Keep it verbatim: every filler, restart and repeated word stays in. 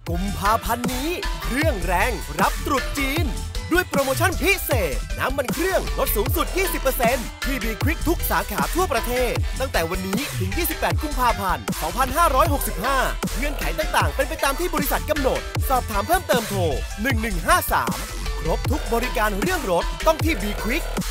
กุมภาพันธ์นี้เครื่องแรงรับตรุษจีนด้วยโปรโมชั่นพิเศษน้ำมันเครื่องลดสูงสุด ยี่สิบเปอร์เซ็นต์ ที่บีควิกทุกสาขาทั่วประเทศตั้งแต่วันนี้ถึง ยี่สิบแปด กุมภาพันธ์ สองพันห้าร้อยหกสิบห้า เงื่อนไขต่างๆเป็นไปตามที่บริษัทกำหนดสอบถามเพิ่มเติมโทร หนึ่งหนึ่งห้าสาม ครบทุกบริการเรื่องรถต้องที่บีควิก